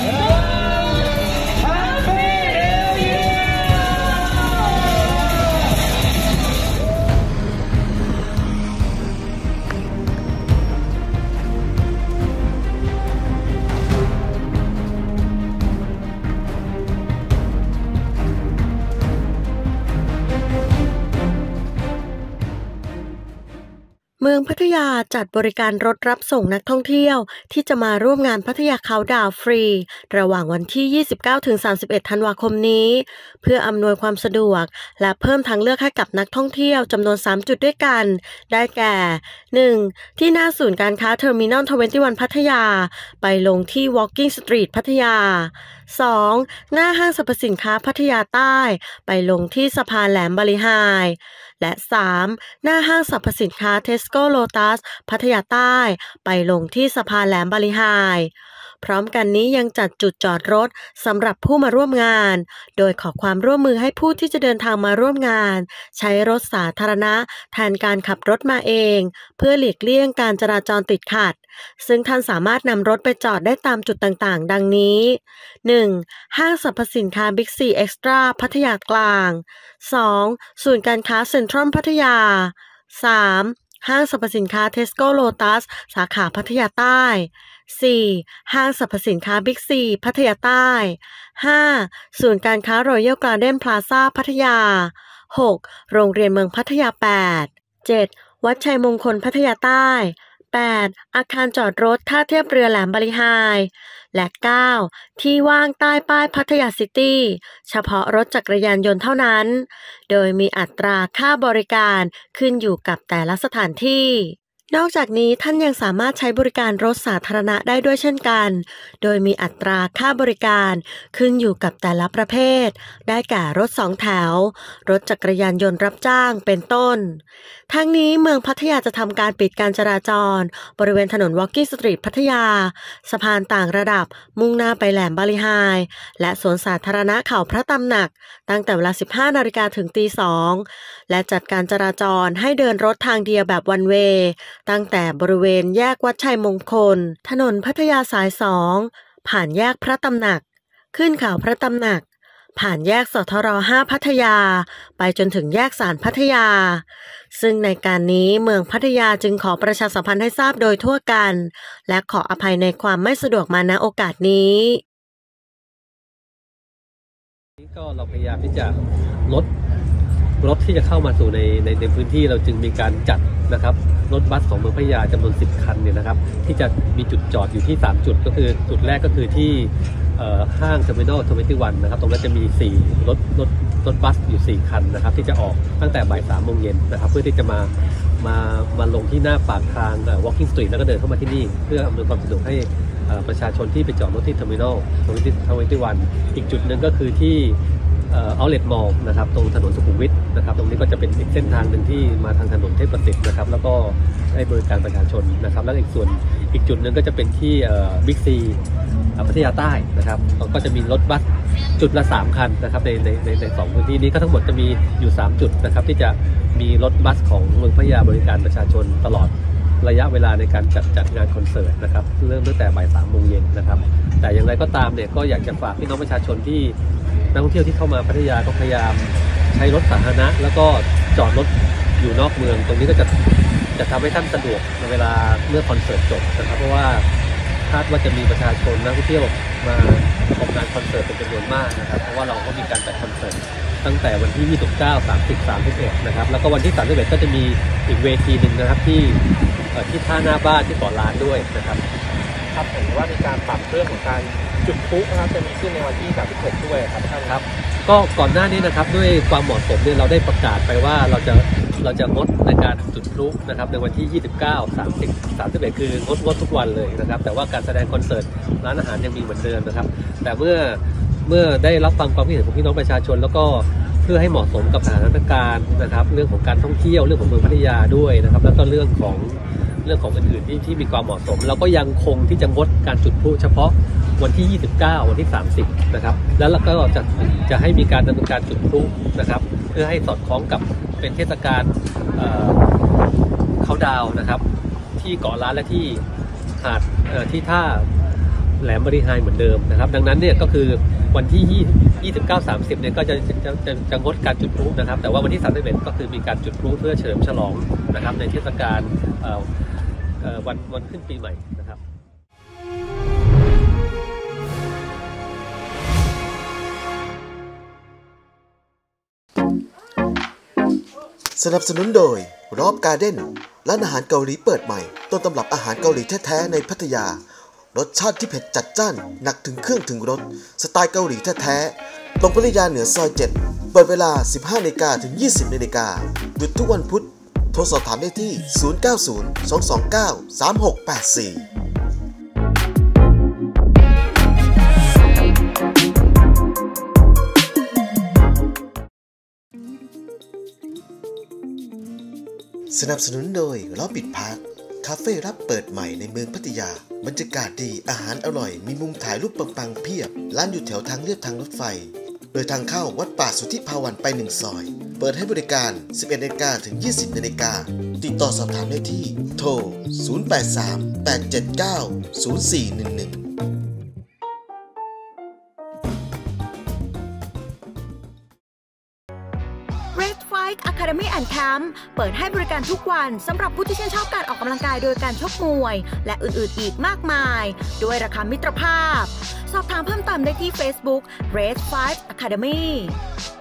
เมืองพัทยาจัดบริการรถรับส่งนักท่องเที่ยวที่จะมาร่วมงานพัทยาเขาน์ดาวน์ฟรีระหว่างวันที่ 29-31 ธันวาคมนี้เพื่ออำนวยความสะดวกและเพิ่มทางเลือกให้กับนักท่องเที่ยวจำนวน 3 จุดด้วยกันได้แก่ 1. ที่หน้าศูนย์การค้าเทอร์มินอล 21 พัทยาไปลงที่ Walking Street พัทยา 2. หน้าห้างสรรพสินค้าพัทยาใต้ไปลงที่สะพานแหลมบาลีไฮและ 3. หน้าห้างสรรพสินค้าเทสโก้โลตัสพัทยาใต้ไปลงที่สะพานแหลมบาลีไฮพร้อมกันนี้ยังจัดจุดจอดรถสำหรับผู้มาร่วมงานโดยขอความร่วมมือให้ผู้ที่จะเดินทางมาร่วมงานใช้รถสาธารณะแทนการขับรถมาเองเพื่อหลีกเลี่ยงการจราจรติดขัดซึ่งท่านสามารถนำรถไปจอดได้ตามจุดต่างๆดังนี้ 1. ห้างสรรพสินค้าบิ๊กซีเอ็กซ์ตร้าพัทยากลาง 2. ศูนย์การค้าเซ็นทรัลพัทยา 3. ห้างสรรพสินค้าเทสโก้โลตัสสาขาพัทยาใต้ 4. ห้างสรรพสินค้าบิ๊กซีพัทยาใต้ 5. ศูนย์การค้ารอยัลการ์เด้นพลาซ่าพัทยา 6. โรงเรียนเมืองพัทยา 8 7. วัดชัยมงคลพัทยาใต้ 8. อาคารจอดรถท่าเทียบเรือแหลมบาลีไฮและ 9. ที่ว่างใต้ป้ายพัทยาซิตี้เฉพาะรถจักรยานยนต์เท่านั้นโดยมีอัตราค่าบริการขึ้นอยู่กับแต่ละสถานที่นอกจากนี้ท่านยังสามารถใช้บริการรถสาธารณะได้ด้วยเช่นกันโดยมีอัตราค่าบริการขึ้นอยู่กับแต่ละประเภทได้แก่รถ2แถวรถจักรยานยนต์รับจ้างเป็นต้นทั้งนี้เมืองพัทยาจะทำการปิดการจราจรบริเวณถนน Walking Street พัทยาสะพานต่างระดับมุ่งหน้าไปแหลมบาลีไฮและสวนสาธารณะเขาพระตำหนักตั้งแต่เวลา 15 นาฬิกาถึงตี 2และจัดการจราจรให้เดินรถทางเดียวแบบวันเวย์ตั้งแต่บริเวณแยกวัดชัยมงคลถนนพัทยาสาย 2ผ่านแยกพระตำหนักขึ้นเขาพระตำหนักผ่านแยกสทร5พัทยาไปจนถึงแยกศาลพัทยาซึ่งในการนี้เมืองพัทยาจึงขอประชาสัมพันธ์ให้ทราบโดยทั่วกันและขออภัยในความไม่สะดวกมาณโอกาสนี้ก็เราพยายามที่จะลดรถที่จะเข้ามาสู่ในพื้นที่เราจึงมีการจัดนะครับรถบัสของเมืองพัทยาจำนวน10 คันเนี่ยนะครับที่จะมีจุดจอดอยู่ที่3จุดก็คือจุดแรกก็คือที่ห้างเทอร์มินอล21นะครับตรงนั้นจะมีรถบัสอยู่4 คันนะครับที่จะออกตั้งแต่บ่าย 3 โมงเย็นนะครับเพื่อที่จะมาลงที่หน้าปากทาง Walking Street แล้วก็เดินเข้ามาที่นี่เพื่ออำนวยความสะดวกให้ประชาชนที่ไปจอดรถที่เทอร์มินอล21อีกจุดหนึ่งก็คือที่Outlet Mall นะครับตรงถนนสุขุมวิทนะครับตรงนี้ก็จะเป็นอีกเส้นทางหนึ่งที่มาทางถนนเทพประสิทธิ์นะครับแล้วก็ให้บริการประชาชนนะครับแล้วอีกจุดหนึ่งก็จะเป็นที่บิ๊กซีพัทยาใต้นะครับก็จะมีรถบัสจุดละ3 คันนะครับใน2พื้นที่นี้ก็ทั้งหมดจะมีอยู่3จุดนะครับที่จะมีรถบัสของเมืองพัทยาบริการประชาชนตลอดระยะเวลาในการจัดงานคอนเสิร์ตนะครับเริ่มตั้งแต่บ่าย 3 โมงเย็นนะครับแต่อย่างไรก็ตามเนี่ยก็อยากจะฝากพี่น้องประชาชนที่นักท่องเที่ยวที่เข้ามาพัทยาก็พยายามใช้รถสาธารณะแล้วก็จอดรถอยู่นอกเมืองตรงนี้ก็จะทำให้ท่านสะดวกในเวลาเมื่อคอนเสิร์ตจบนะครับเพราะว่าคาดว่าจะมีประชาชนนักท่องเที่ยวมาชมงานคอนเสิร์ตเป็นจำนวนมากนะครับเพราะว่าเราก็มีการจัดคอนเสิร์ตตั้งแต่วันที่29 30 31นะครับแล้วก็วันที่31ก็จะมีอีกเวทีหนึ่งนะครับที่ท่าหน้าบ้านที่เกาะล้านด้วยนะครับครับเห็นว่ามีการปรับเรื่องของการจุดพลุนะครับจะมีขึ้นในวันที่36ด้วยครับท่านครับก็ก่อนหน้านี้นะครับด้วยความเหมาะสมเนี่ยเราได้ประกาศไปว่าเราจะงดในการจุดพลุนะครับในวันที่29 30 31คืองดทุกวันเลยนะครับแต่ว่าการแสดงคอนเสิร์ตร้านอาหารยังมีเหมือนเดิมนะครับแต่เมื่อได้รับฟังความคิดเห็นของพี่น้องประชาชนแล้วก็เพื่อให้เหมาะสมกับสถานการณ์นะครับเรื่องของการท่องเที่ยวเรื่องของเมืองพัทยาด้วยนะครับแล้วก็เรื่องของอื่นๆที่มีความเหมาะสมเราก็ยังคงที่จะงดการจุดพลุเฉพาะวันที่29วันที่30นะครับแล้วเราก็จะให้มีการดำเนินการจุดพลุนะครับเพื่อให้สอดคล้องกับเป็นเทศกาลเขาดาวนะครับที่เกาะล้านและที่หาดที่ท่าแหลมบริหารเหมือนเดิมนะครับดังนั้นเนี่ยก็คือวันที่29-30เนี่ยก็จะงดการจุดพลุนะครับแต่ว่าวันที่31ก็คือมีการจุดพลุเพื่อเฉลิมฉลองนะครับในเทศกาลวันขึ้นปีใหม่นะครับสนับสนุนโดยรอบการ์เด้นร้านอาหารเกาหลีเปิดใหม่ต้นตำรับอาหารเกาหลีแท้ๆในพัทยารสชาติที่เผ็ดจัดจ้านหนักถึงเครื่องถึงรสสไตล์เกาหลีแท้ๆตรงพัทยาเหนือซอย 7เปิดเวลา 15 นาฬิกาถึง 20 นาฬิกาหยุดทุกวันพุธโทรสอบถามได้ที่ 090-229-3684สนับสนุนโดยล้อปิดพาร์คคาเฟ่รับเปิดใหม่ในเมืองพัทยาบรรยากาศดีอาหารอร่อยมีมุมถ่ายรูปปังๆเพียบร้านอยู่แถวทางเลียบทางรถไฟโดยทางเข้าวัดป่าสุทธิภาวันไป1ซอยเปิดให้บริการ 11 นาฬิกาถึง 20 นาฬิกาติดต่อสอบถามได้ที่โทร 083-879-0411 Academy and Camp เปิดให้บริการทุกวันสำหรับผู้ที่ชื่นชอบการออกกำลังกายโดยการชกมวยและอื่นๆอีกมากมายด้วยราคามิตรภาพสอบถามเพิ่มเติมได้ที่ Facebook Red 5 Academy